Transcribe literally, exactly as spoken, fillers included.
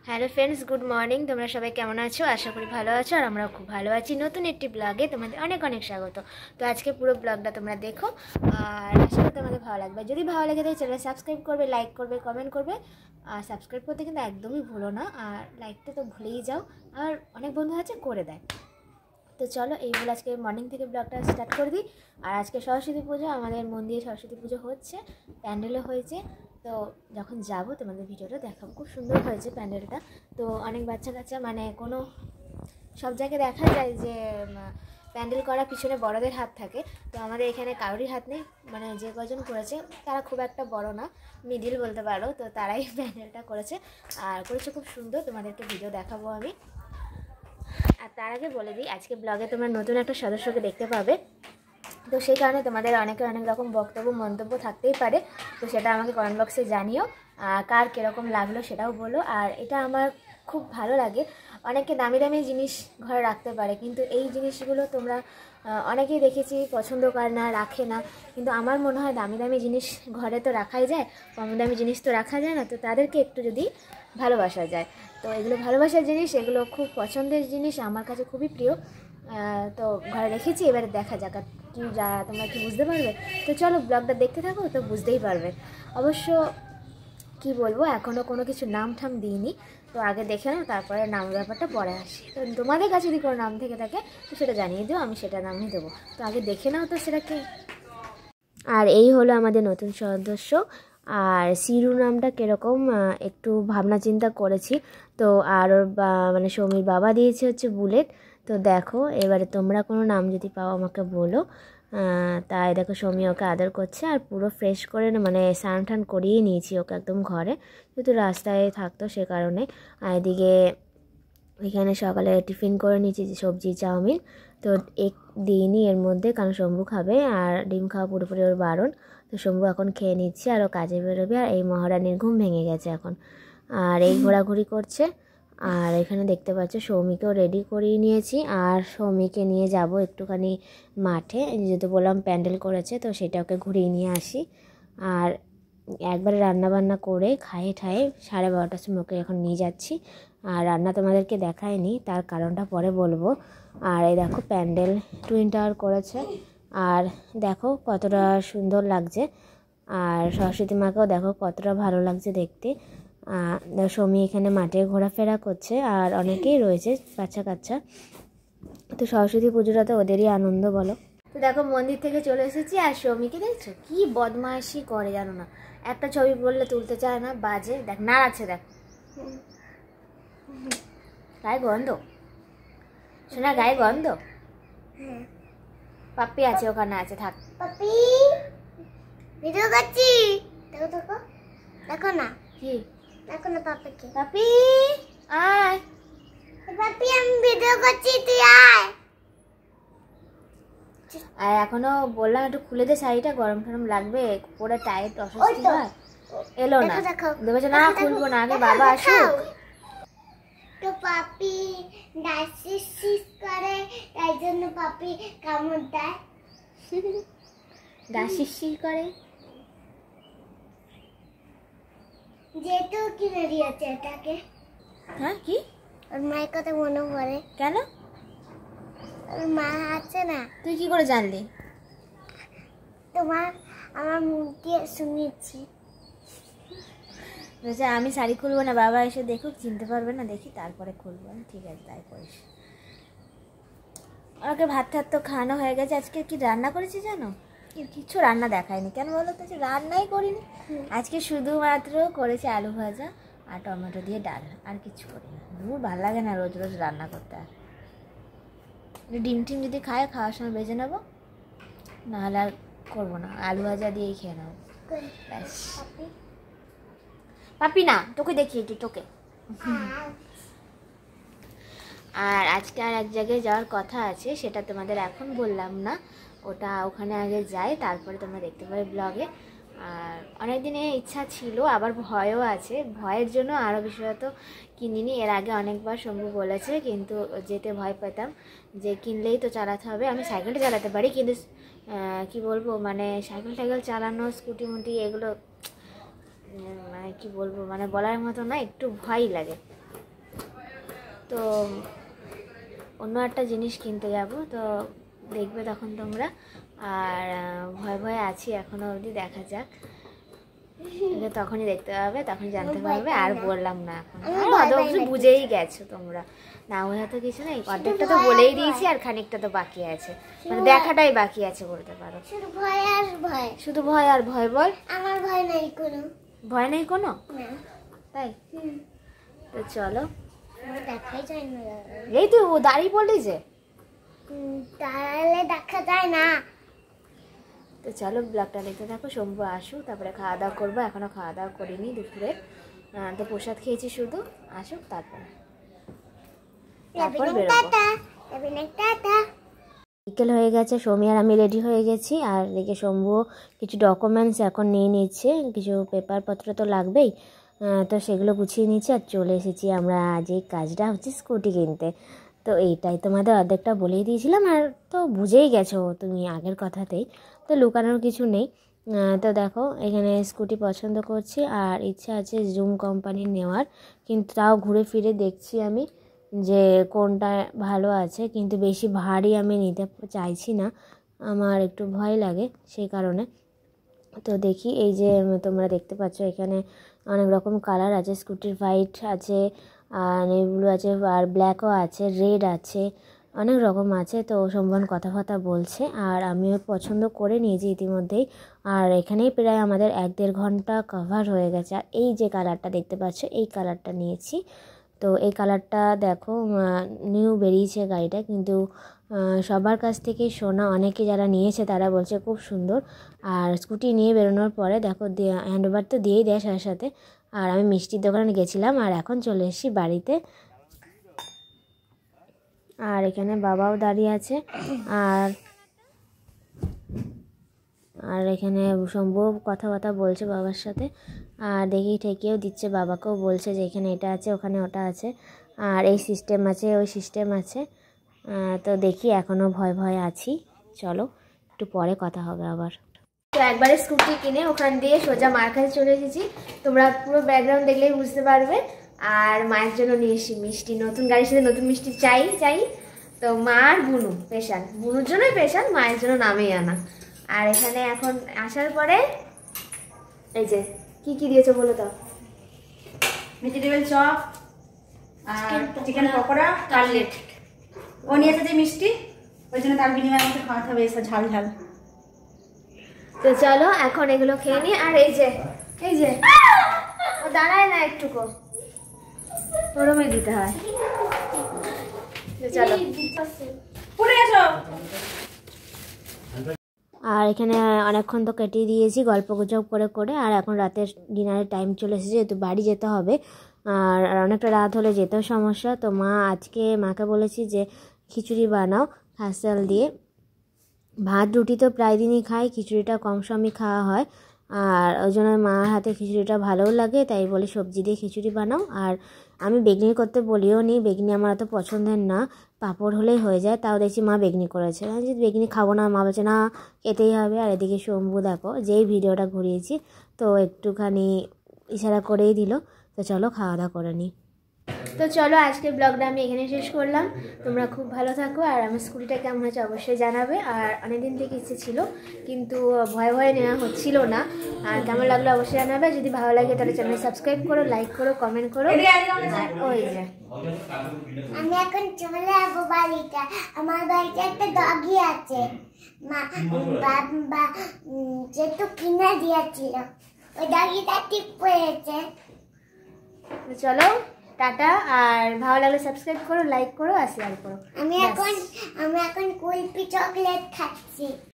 Hello friends, good morning. তোমরা সবাই কেমন আছো? আশা করি ভালো আছো, আর আমরাও খুব ভালো আছি। নতুন একটি ব্লগে তোমাদের অনেক অনেক স্বাগত। তো আজকে পুরো ব্লগটা তোমরা দেখো, আর আশা করি তোমাদের ভালো লাগবে। যদি ভালো লাগে তাহলে চ্যানেল সাবস্ক্রাইব করবে, লাইক করবে, কমেন্ট করবে। আর সাবস্ক্রাইব করতে কিন্তু একদমই ভুলো না, আর লাইকটা তো ভুলেই যাও, আর অনেক বন্ধু আছে করে দেয়। তো চলো এই বলে আজকে মর্নিং থেকে ব্লগটা স্টার্ট করে দিই। আর আজকে সরস্বতী পুজো, আমাদের মন্দিরে সরস্বতী পুজো হচ্ছে, প্যান্ডেলও হয়েছে। তো যখন যাব তোমাদের ভিডিওটা দেখাবো। খুব সুন্দর হয়েছে প্যান্ডেলটা। তো অনেক বাচ্চা কাচ্চা, মানে কোনো সব জায়গায় দেখা যায় যে প্যান্ডেল করার পিছনে বড়দের হাত থাকে, তো আমাদের এখানে কারোরই হাত নেই। মানে যে কজন করেছে তারা খুব একটা বড় না, মিডিল বলতে পারো, তো তারাই প্যান্ডেলটা করেছে, আর করেছে খুব সুন্দর। তোমাদেরকে ভিডিও দেখাবো আমি। আর তার আগে বলে দিই, আজকে ব্লগে তোমরা নতুন একটা সদস্যকে দেখতে পাবে। তো সেই কারণে তোমাদের অনেকের অনেক রকম বক্তব্য মন্তব্য থাকতেই পারে, তো সেটা আমাকে কমেন্ট বক্সে জানিও। কার কীরকম লাগলো সেটাও বলো। আর এটা আমার খুব ভালো লাগে। অনেকে দামি দামি জিনিস ঘরে রাখতে পারে, কিন্তু এই জিনিসগুলো তোমরা অনেকেই দেখেছি পছন্দ করে না, রাখে না। কিন্তু আমার মনে হয় দামি দামি জিনিস ঘরে তো রাখাই যায়, কম দামি জিনিস তো রাখা যায় না। তো তাদেরকে একটু যদি ভালোবাসা যায়, তো এগুলো ভালোবাসার জিনিস, এগুলো খুব পছন্দের জিনিস, আমার কাছে খুবই প্রিয়। তো ঘরে রেখেছি, এবারে দেখা যাক কি যা তোমরা কি বুঝতে পারবে। তো চলো ব্লগটা দেখতে থাকো, তো বুঝতেই পারবে। অবশ্য কি বলবো, এখনও কোনো কিছু নাম ঠাম দিইনি, তো আগে দেখে নাও, তারপরে নাম ব্যাপারটা পরে আসি। তো তোমাদের কাছে যদি কোনো নাম থেকে থাকে তো সেটা জানিয়ে দিও, আমি সেটা নামই দেবো। তো আগে দেখে নাও তো সেটাকে। আর এই হলো আমাদের নতুন সদস্য। আর সিরু নামটা কীরকম একটু ভাবনা চিন্তা করেছি। তো আর ওর মানে সৌমির বাবা দিয়েছে হচ্ছে বুলেট। তো দেখো এবারে তোমরা কোনো নাম যদি পাও আমাকে বলো। তাই দেখো সৌমি ওকে আদর করছে, আর পুরো ফ্রেশ করে মানে স্নান টান করিয়ে নিয়েছি ওকে একদম ঘরে, যেহেতু রাস্তায় থাকতো সে কারণে। আর এদিকে এখানে সকালে টিফিন করে নিয়েছি, সবজি চাউমিন। তো এক দিইনি এর মধ্যে, কারণ শম্ভু খাবে, আর ডিম খাওয়া পুরোপুরি ওর বারণ। তো শম্ভু এখন খেয়ে নিচ্ছে, আর ও কাজে বেরোবে। আর এই মহারানীর ঘুম ভেঙে গেছে এখন, আর এই ঘোরাঘুরি করছে। আর এখানে দেখতে পাচ্ছ সৌমিকেও রেডি করিয়ে নিয়েছি, আর সৌমিকে নিয়ে যাব একটুখানি মাঠে, যেহেতু বললাম প্যান্ডেল করেছে, তো সেটা ওকে ঘুরিয়ে নিয়ে আসি। আর একবারে রান্নাবান্না করে খাইয়ে ঠায়ে সাড়ে বারোটার সময় ওকে এখন নিয়ে যাচ্ছি। আর রান্না তোমাদেরকে দেখায়নি, তার কারণটা পরে বলবো। আর এই দেখো প্যান্ডেল টুইন টাওয়ার করেছে, আর দেখো কতটা সুন্দর লাগছে। আর সরস্বতী মাকেও দেখো কতটা ভালো লাগছে দেখতে। সৌমি এখানে মাঠে ঘোরাফেরা করছে, আর অনেকেই রয়েছে বাচ্চা কাচ্চা। তো সরস্বতী পুজোটা তো ওদেরই আনন্দ, বলো। তো দেখো মন্দির থেকে চলে এসেছি, আর সৌমিকে দেখছো কি বদমাইশি করে জানো না। একটা ছবি বললে তুলতে চায় না, বাজে। দেখ নাড়াচ্ছে, দেখ গায়ে গন্ধ, শোনা গায়ে গন্ধ। পাপ্পি আছে ওখানে, আছে, থাক। পাপ্পি ভিডিও করছি, দেখো দেখো দেখো না। কি দেখো না পাপ্পিকে। পাপ্পি আয়। পাপ্পি আমি ভিডিও করছি, তুই আয়। আর এখনো বললাম একটু খুলে দে শাড়িটা, গরম টরম লাগবে, পুরো টাইট অস্বস্তি হয়। এলো না, দেখো না খুলবো না, আগে বাবা আসুক। তো পাপি ডাইসিস করে, তাই জন্য পাপি কামড় দেয়। ডাসিসি করে যেহেতু কিনে দিয়েছে এটাকে। হ্যাঁ কি? ওর মায়ের কথা মনে পড়ে। কেন? ওর মা আছে না। তুই কি করে জানলি? তোমার আমার মুখ দিয়ে শুনেছি। বলছে আমি শাড়ি খুলবো না, বাবা এসে দেখুক, চিনতে পারবে না, দেখি তারপরে খুলবো। ঠিক আছে তাই করিস। ওকে ভাত টাত তো খাওয়ানো হয়ে গেছে। আজকে কি রান্না করেছি জানো? কিছু রান্না দেখায়নি, কেন বলো তো? রান্নাই করিনি আজকে, শুধুমাত্র করেছি আলু ভাজা আর টমেটো দিয়ে ডাল, আর কিছু করি না। দূর ভালো লাগে না রোজ রোজ রান্না করতে। আর ডিম টিম যদি খায়, খাওয়ার সময় বেজে নেবো, নাহলে আর করবো না, আলু ভাজা দিয়েই খেয়ে নেবো ব্যাস। পাপি না, তোকে দেখি একটু, তোকে। আর আজকে আর এক জায়গায় যাওয়ার কথা আছে, সেটা তোমাদের এখন বললাম না, ওটা ওখানে আগে যাই, তারপরে তোমরা দেখতে পাবে ব্লগে। আর অনেক দিনে ইচ্ছা ছিল, আবার ভয়ও আছে। ভয়ের জন্য আরও বিশেষত কিনিনি। এর আগে অনেকবার শম্ভু বলেছে, কিন্তু যেতে ভয় পেতাম, যে কিনলেই তো চালাতে হবে। আমি সাইকেলটা চালাতে পারি, কিন্তু কি বলবো, মানে সাইকেল টাইকেল চালানো, স্কুটি মুটি এগুলো মানে কি বলবো, মানে বলার মতো না, একটু ভয়ই লাগে। তো অন্য একটা জিনিস কিনতে যাব, তো দেখবে তখন তোমরা। আর ভয় ভয়ে আছি এখনও অবধি, দেখা যাক, তখনই দেখতে পাবে, তখনই জানতে পারবে। আর বললাম না এখন, আর অবধি বুঝেই গেছো তোমরা, না হয়ে তো কিছু নেই, অর্ধেকটা তো বলেই দিয়েছি আর খানিকটা তো বাকি আছে, মানে দেখাটাই বাকি আছে বলতে পারো। শুধু ভয় আর ভয়, শুধু ভয় আর ভয়। বল, আমার ভয় নাই কোনো। ভয় নেই কোনো? না। তাই? তো চলো, দেখাই যায় না। এই তো ও দাঁড়িয়ে পড়লি যে, তাহলে দেখা যায় না। তো চলো ব্লগটা দেখতে থাকো। শম্ভু আসুক, তারপরে খাওয়া দাওয়া করবো। এখনো খাওয়া দাওয়া করিনি দুপুরে, তো প্রসাদ খেয়েছি শুধু। আসুক তারপরে তারপর বেরোবো। বিকেল হয়ে গেছে, সৌমি আর আমি রেডি হয়ে গেছি। আর এদিকে শম্ভু কিছু ডকুমেন্টস এখন নিয়ে নিচ্ছে, কিছু পেপারপত্র তো লাগবেই, তো সেগুলো গুছিয়ে নিচ্ছে। আর চলে এসেছি আমরা, আজ এই কাজটা হচ্ছে স্কুটি কিনতে। তো এইটাই তোমাদের অর্ধেকটা বলেই দিয়েছিলাম, আর তো বুঝেই গেছো তুমি আগের কথাতেই, তো লুকানোর কিছু নেই। তো দেখো এখানে স্কুটি পছন্দ করছি, আর ইচ্ছা আছে জুম কোম্পানির নেওয়ার, কিন্তু তাও ঘুরে ফিরে দেখছি আমি যে কোনটা ভালো আছে, কিন্তু বেশি ভারী আমি নিতে চাইছি না, আমার একটু ভয় লাগে সেই কারণে। তো দেখি, এই যে তোমরা দেখতে পাচ্ছ এখানে অনেক রকম কালার আছে, স্কুটির হোয়াইট আছে, আর নেভি ব্লু আছে, আর ব্ল্যাকও আছে, রেড আছে, অনেক রকম আছে। তো সম্মান কথা কথা বলছে, আর আমিও পছন্দ করে নিয়েছি ইতিমধ্যেই। আর এখানেই প্রায় আমাদের এক দেড় ঘন্টা কভার হয়ে গেছে। আর এই যে কালারটা দেখতে পাচ্ছ, এই কালারটা নিয়েছি। তো এই কালারটা দেখো নিউ বেরিয়েছে গাড়িটা, কিন্তু সবার কাছ থেকে শোনা, অনেকে যারা নিয়েছে তারা বলছে খুব সুন্দর। আর স্কুটি নিয়ে বেরোনোর পরে দেখো হ্যান্ডওভার তো দিয়েই দেয় সাথে সাথে। আর আমি মিষ্টির দোকানে গেছিলাম, আর এখন চলে এসেছি বাড়িতে। আর এখানে বাবাও দাঁড়িয়ে আছে, আর আর এখানে শম্ভু কথাবার্তা বলছে বাবার সাথে, আর দেখি ঠেকিয়েও দিচ্ছে, বাবাকেও বলছে যে এখানে এটা আছে, ওখানে ওটা আছে, আর এই সিস্টেম আছে, ওই সিস্টেম আছে। তো দেখি, এখনও ভয় ভয় আছি। চলো একটু পরে কথা হবে আবার। তো একবারে স্কুটি কিনে ওখান দিয়ে সোজা মার কাছে চলে এসেছি, তোমরা পুরো ব্যাকগ্রাউন্ড দেখলেই বুঝতে পারবে। আর মায়ের জন্য নিয়ে এসেছি মিষ্টি, নতুন গাড়ির সাথে নতুন মিষ্টি চাই চাই তো মা আর বুনু স্পেশাল, বুনুর জন্যই স্পেশাল, মায়ের জন্য নামেই আনা। আর এখানে এখন আসার পরে এই যে কি কি দিয়েছো বলো তো? ভেজিটেবল চপ, আর চিকেন পকোড়া, কাটলেট। ও নিয়ে এসেছে মিষ্টি, ওই জন্য তার বিনিময়ে আমাকে খাওয়াতে হবে এসে ঝাল ঝাল। তো চলো এখন এগুলো খেয়ে নি। আর এই যে এই যে ও দাঁড়ায় না একটুকু, ওরমে দিতে হয়। চলো পড়ে এসো। আর এখানে অনেকক্ষণ তো কেটে দিয়েছি গল্প গুজব করে করে। আর এখন রাতের ডিনারের টাইম চলে এসেছে, যেহেতু বাড়ি যেতে হবে, আর অনেকটা রাত হলে যেতেও সমস্যা। তো মা আজকে মাকে বলেছি যে খিচুড়ি বানাও খাস চাল দিয়ে। ভাত রুটি তো প্রায় দিনই খাই, খিচুড়িটা কম সময় খাওয়া হয়, আর ওই জন্য মার হাতে খিচুড়িটা ভালোও লাগে, তাই বলে সবজি দিয়ে খিচুড়ি বানাও। আর আমি বেগনি করতে বলিও নি, বেগনি আমার অত পছন্দের না, পাঁপড় হলেই হয়ে যায়। তাও দেখছি মা বেগনি করেছে, আমি যে বেগনি খাবো না, মা বলছে না খেতেই হবে। আর এদিকে শম্ভু দেখো, যেই ভিডিওটা ঘুরিয়েছি তো একটুখানি ইশারা করেই দিল। তো চলো খাওয়া দাওয়া করে নিই। তো চলো আজকের ব্লগটা আমি এখানে শেষ করলাম। তোমরা খুব ভালো থাকো, আর আমার স্কুটিটা কেমন হয়েছে অবশ্যই জানাবে। আর অনেকদিন থেকে ইচ্ছে ছিল, কিন্তু ভয়ে ভয়ে নেওয়া হচ্ছিল না। আর কেমন লাগলো অবশ্যই জানাবে। যদি ভালো লাগে তাহলে চ্যানেল সাবস্ক্রাইব করো, লাইক করো, কমেন্ট করো। ওই যে আমি এখন চলে যাবো বাড়িতে, আমার বাড়িতে একটা ডগি আছে, মা বাবা যেটু কিনে দিয়েছিল, ওই ডগিটা ঠিক পড়েছে। চলো টাটা, আর ভালো লাগলে সাবস্ক্রাইব করো, লাইক করো, আর শেয়ার করো। আমি এখন আমি এখন কুলপি চকলেট খাচ্ছি।